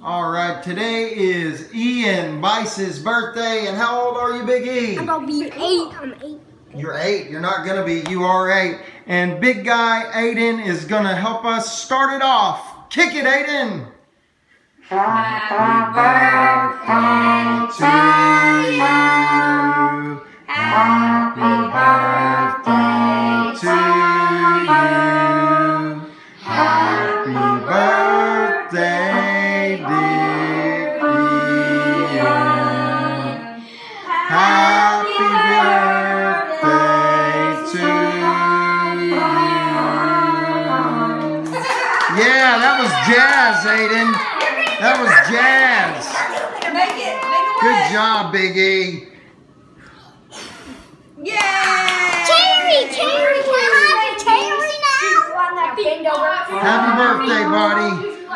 All right, today is Ian, Bice's birthday, and how old are you, Big E? I'm gonna be 8. I'm 8. You're 8. You're not gonna be. You are 8. And big guy Aidan is gonna help us start it off. Kick it, Aidan. Happy birthday to you. Happy birthday to you. Happy birthday, dear Ian. Happy birthday to you. Yeah, that was jazz, Aidan. That was jazz. Make it Good job, Big E. Yay! Terry, can I have a Terry now? Happy birthday, buddy.